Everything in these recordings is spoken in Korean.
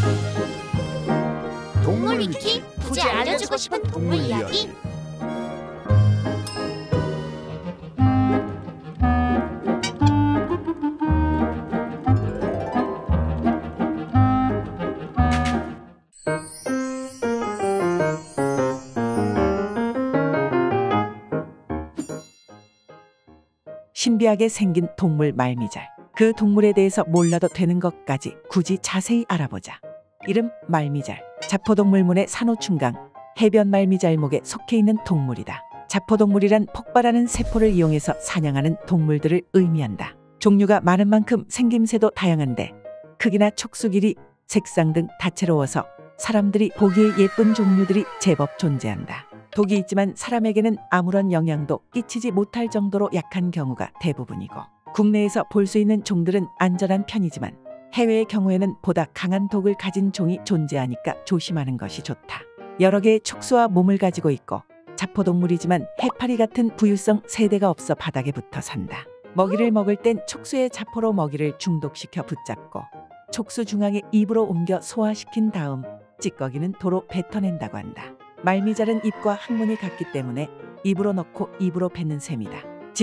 동물 위키 굳이 알려주고 싶은 동물 이야기. 신비하게 생긴 동물 말미잘. 그 동물에 대해서 몰라도 되는 것까지 굳이 자세히 알아보자. 이름 말미잘. 자포동물문의 산호충강, 해변 말미잘목에 속해 있는 동물이다. 자포동물이란 폭발하는 세포를 이용해서 사냥하는 동물들을 의미한다. 종류가 많은 만큼 생김새도 다양한데 크기나 촉수 길이, 색상 등 다채로워서 사람들이 보기에 예쁜 종류들이 제법 존재한다. 독이 있지만 사람에게는 아무런 영향도 끼치지 못할 정도로 약한 경우가 대부분이고, 국내에서 볼 수 있는 종들은 안전한 편이지만 해외의 경우에는 보다 강한 독을 가진 종이 존재하니까 조심하는 것이 좋다. 여러 개의 촉수와 몸을 가지고 있고 자포동물이지만 해파리 같은 부유성 세대가 없어 바닥에 붙어 산다. 먹이를 먹을 땐 촉수의 자포로 먹이를 중독시켜 붙잡고 촉수 중앙에 입으로 옮겨 소화시킨 다음 찌꺼기는 도로 뱉어낸다고 한다. 말미잘은 입과 항문이 같기 때문에 입으로 넣고 입으로 뱉는 셈이다.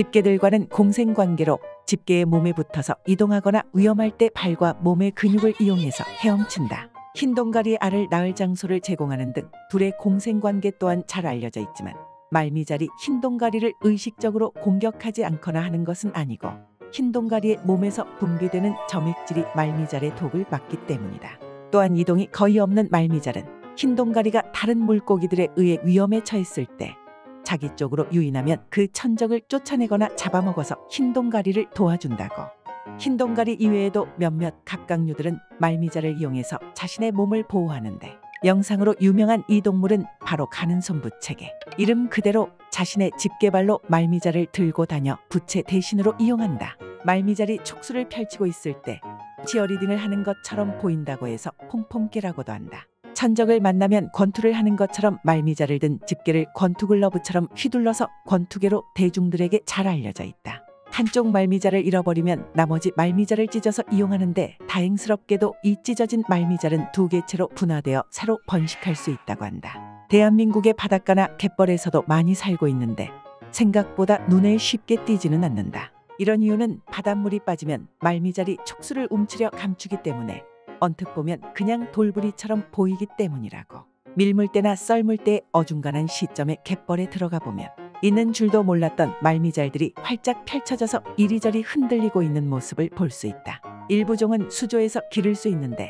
집게들과는 공생관계로 집게의 몸에 붙어서 이동하거나 위험할 때 발과 몸의 근육을 이용해서 헤엄친다. 흰동가리 알을 낳을 장소를 제공하는 등 둘의 공생관계 또한 잘 알려져 있지만 말미잘이 흰동가리를 의식적으로 공격하지 않거나 하는 것은 아니고 흰동가리의 몸에서 분비되는 점액질이 말미잘의 독을 막기 때문이다. 또한 이동이 거의 없는 말미잘은 흰동가리가 다른 물고기들에 의해 위험에 처했을 때 자기 쪽으로 유인하면 그 천적을 쫓아내거나 잡아먹어서 흰동가리를 도와준다고. 흰동가리 이외에도 몇몇 갑각류들은 말미잘을 이용해서 자신의 몸을 보호하는데 영상으로 유명한 이 동물은 바로 가는 손 부채개. 이름 그대로 자신의 집게발로 말미잘을 들고 다녀 부채 대신으로 이용한다. 말미잘이 촉수를 펼치고 있을 때 치어리딩을 하는 것처럼 보인다고 해서 퐁퐁깨라고도 한다. 천적을 만나면 권투를 하는 것처럼 말미잘을 든 집게를 권투글러브처럼 휘둘러서 권투개로 대중들에게 잘 알려져 있다. 한쪽 말미잘을 잃어버리면 나머지 말미잘을 찢어서 이용하는데 다행스럽게도 이 찢어진 말미잘은 두 개체로 분화되어 새로 번식할 수 있다고 한다. 대한민국의 바닷가나 갯벌에서도 많이 살고 있는데 생각보다 눈에 쉽게 띄지는 않는다. 이런 이유는 바닷물이 빠지면 말미잘이 촉수를 움츠려 감추기 때문에 언뜻 보면 그냥 돌부리처럼 보이기 때문이라고. 밀물 때나 썰물 때 어중간한 시점에 갯벌에 들어가 보면 있는 줄도 몰랐던 말미잘들이 활짝 펼쳐져서 이리저리 흔들리고 있는 모습을 볼 수 있다. 일부 종은 수조에서 기를 수 있는데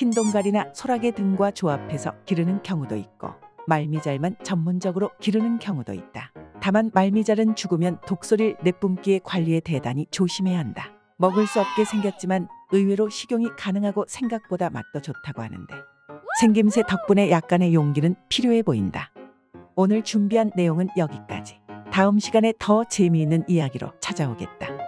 흰동가리나 소라게 등과 조합해서 기르는 경우도 있고 말미잘만 전문적으로 기르는 경우도 있다. 다만 말미잘은 죽으면 독소를 내뿜기에 관리에 대단히 조심해야 한다. 먹을 수 없게 생겼지만 의외로 식용이 가능하고 생각보다 맛도 좋다고 하는데 생김새 덕분에 약간의 용기는 필요해 보인다. 오늘 준비한 내용은 여기까지. 다음 시간에 더 재미있는 이야기로 찾아오겠다.